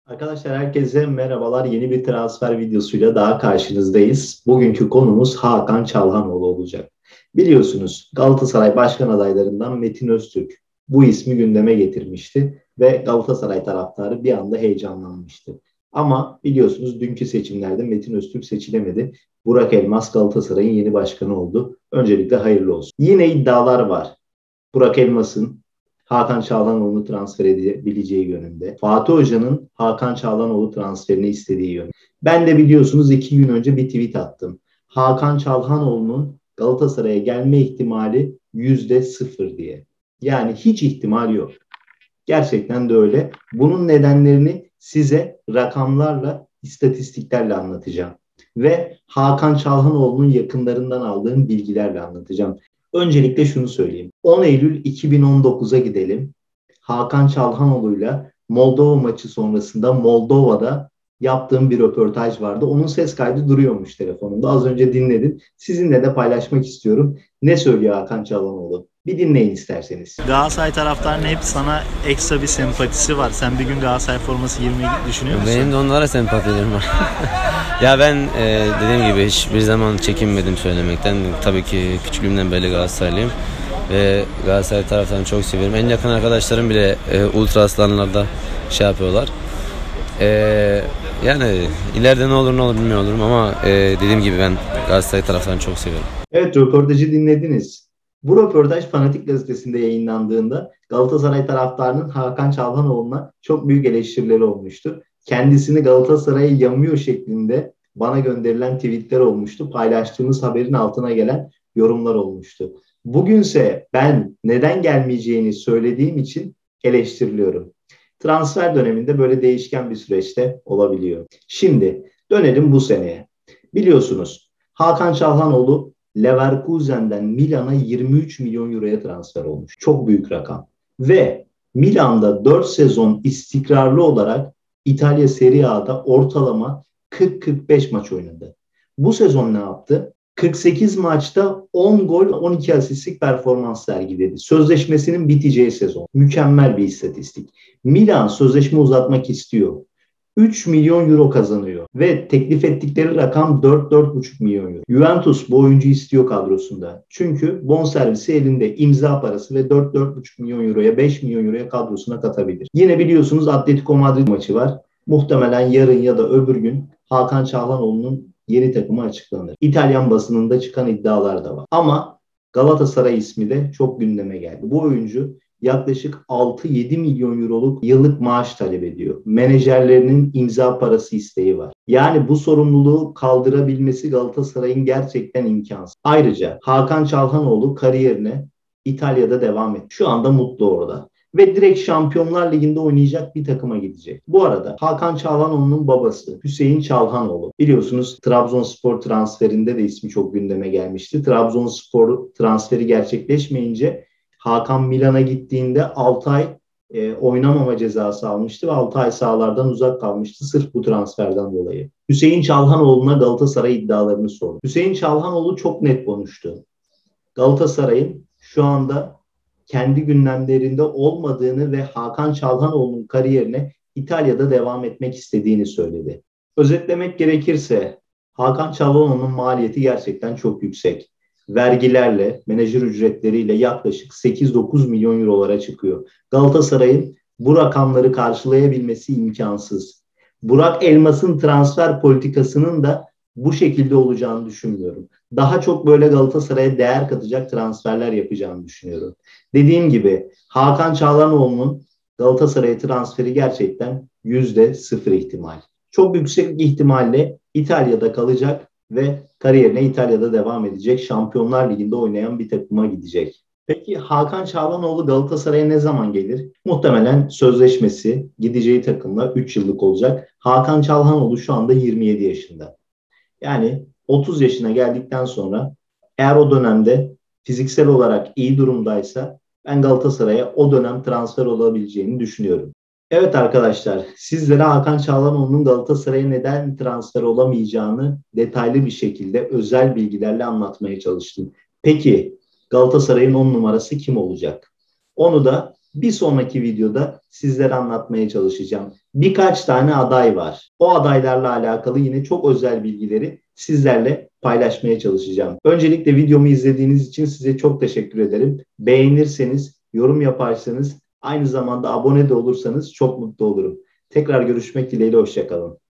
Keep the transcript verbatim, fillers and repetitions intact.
Arkadaşlar herkese merhabalar. Yeni bir transfer videosuyla daha karşınızdayız. Bugünkü konumuz Hakan Çalhanoğlu olacak. Biliyorsunuz Galatasaray başkan adaylarından Metin Öztürk bu ismi gündeme getirmişti ve Galatasaray taraftarı bir anda heyecanlanmıştı. Ama biliyorsunuz dünkü seçimlerde Metin Öztürk seçilemedi. Burak Elmas Galatasaray'ın yeni başkanı oldu. Öncelikle hayırlı olsun. Yine iddialar var. Burak Elmas'ın Hakan Çalhanoğlu'nu transfer edebileceği yönünde. Fatih Hoca'nın Hakan Çalhanoğlu transferini istediği yönünde. Ben de biliyorsunuz iki gün önce bir tweet attım. Hakan Çalhanoğlu'nun Galatasaray'a gelme ihtimali yüzde sıfır diye. Yani hiç ihtimal yok. Gerçekten de öyle. Bunun nedenlerini size rakamlarla, istatistiklerle anlatacağım. Ve Hakan Çalhanoğlu'nun yakınlarından aldığım bilgilerle anlatacağım. Öncelikle şunu söyleyeyim. on Eylül iki bin on dokuza gidelim. Hakan Çalhanoğlu'yla Moldova maçı sonrasında Moldova'da yaptığım bir röportaj vardı. Onun ses kaydı duruyormuş telefonumda. Az önce dinledim. Sizinle de paylaşmak istiyorum. Ne söylüyor Hakan Çalhanoğlu? Bir dinleyin isterseniz. Galatasaray taraftarının hep sana ekstra bir sempatisi var. Sen bir gün Galatasaray forması giymeyi düşünüyor musun? Benim de onlara sempatilerim var. Ya ben e, dediğim gibi hiçbir zaman çekinmedim söylemekten. Tabii ki küçüklüğümden beri Galatasaraylıyım. Ve Galatasaray taraftarını çok seviyorum. En yakın arkadaşlarım bile e, Ultra Aslanlar'da şey yapıyorlar. E, yani ileride ne olur ne olur bilmiyorum ama e, dediğim gibi ben Galatasaray taraftarını çok seviyorum. Evet, röportajı dinlediniz. Bu röportaj Fanatik Gazetesi'nde yayınlandığında Galatasaray taraftarının Hakan Çalhanoğlu'na çok büyük eleştirileri olmuştu. Kendisini Galatasaray'a yamıyor şeklinde bana gönderilen tweetler olmuştu. Paylaştığımız haberin altına gelen yorumlar olmuştu. Bugünse ben neden gelmeyeceğini söylediğim için eleştiriliyorum. Transfer döneminde böyle değişken bir süreçte olabiliyor. Şimdi dönelim bu seneye. Biliyorsunuz Hakan Çalhanoğlu Leverkusen'den Milan'a yirmi üç milyon euroya transfer olmuş. Çok büyük rakam. Ve Milan'da dört sezon istikrarlı olarak İtalya Serie A'da ortalama kırk kırk beş maç oynadı. Bu sezon ne yaptı? kırk sekiz maçta on gol, on iki asistlik performans sergiledi. Sözleşmesinin biteceği sezon. Mükemmel bir istatistik. Milan sözleşme uzatmak istiyor. üç milyon euro kazanıyor ve teklif ettikleri rakam dört dört buçuk milyon euro. Juventus bu oyuncu istiyor kadrosunda. Çünkü bonservisi elinde, imza parası ve dört dört buçuk milyon euroya, beş milyon euroya kadrosuna katabilir. Yine biliyorsunuz Atletico Madrid maçı var. Muhtemelen yarın ya da öbür gün Hakan Çalhanoğlu'nun yeni takımı açıklanır. İtalyan basınında çıkan iddialar da var. Ama Galatasaray ismi de çok gündeme geldi. Bu oyuncu yaklaşık altı yedi milyon euroluk yıllık maaş talep ediyor. Menajerlerinin imza parası isteği var. Yani bu sorumluluğu kaldırabilmesi Galatasaray'ın gerçekten imkansız. Ayrıca Hakan Çalhanoğlu kariyerine İtalya'da devam etti. Şu anda mutlu orada. Ve direkt Şampiyonlar Ligi'nde oynayacak bir takıma gidecek. Bu arada Hakan Çalhanoğlu'nun babası Hüseyin Çalhanoğlu. Biliyorsunuz Trabzonspor transferinde de ismi çok gündeme gelmişti. Trabzonspor transferi gerçekleşmeyince Hakan Milan'a gittiğinde altı ay e, oynamama cezası almıştı ve altı ay sahalardan uzak kalmıştı sırf bu transferden dolayı. Hüseyin Çalhanoğlu'na Galatasaray iddialarını sordu. Hüseyin Çalhanoğlu çok net konuştu. Galatasaray'ın şu anda kendi gündemlerinde olmadığını ve Hakan Çalhanoğlu'nun kariyerine İtalya'da devam etmek istediğini söyledi. Özetlemek gerekirse Hakan Çalhanoğlu'nun maliyeti gerçekten çok yüksek. Vergilerle, menajer ücretleriyle yaklaşık sekiz dokuz milyon eurolara çıkıyor. Galatasaray'ın bu rakamları karşılayabilmesi imkansız. Burak Elmas'ın transfer politikasının da bu şekilde olacağını düşünmüyorum. Daha çok böyle Galatasaray'a değer katacak transferler yapacağını düşünüyorum. Dediğim gibi Hakan Çalhanoğlu'nun Galatasaray'a transferi gerçekten yüzde sıfır ihtimal. Çok yüksek ihtimalle İtalya'da kalacak ve kariyerine İtalya'da devam edecek. Şampiyonlar Ligi'nde oynayan bir takıma gidecek. Peki Hakan Çalhanoğlu Galatasaray'a ne zaman gelir? Muhtemelen sözleşmesi gideceği takımla üç yıllık olacak. Hakan Çalhanoğlu şu anda yirmi yedi yaşında. Yani otuz yaşına geldikten sonra eğer o dönemde fiziksel olarak iyi durumdaysa ben Galatasaray'a o dönem transfer olabileceğini düşünüyorum. Evet arkadaşlar, sizlere Hakan Çalhanoğlu'nun Galatasaray'a neden transfer olamayacağını detaylı bir şekilde özel bilgilerle anlatmaya çalıştım. Peki Galatasaray'ın on numarası kim olacak? Onu da Bir sonraki videoda sizlere anlatmaya çalışacağım. Birkaç tane aday var. O adaylarla alakalı yine çok özel bilgileri sizlerle paylaşmaya çalışacağım. Öncelikle videomu izlediğiniz için size çok teşekkür ederim. Beğenirseniz, yorum yaparsanız, aynı zamanda abone de olursanız çok mutlu olurum. Tekrar görüşmek dileğiyle, hoşça kalın.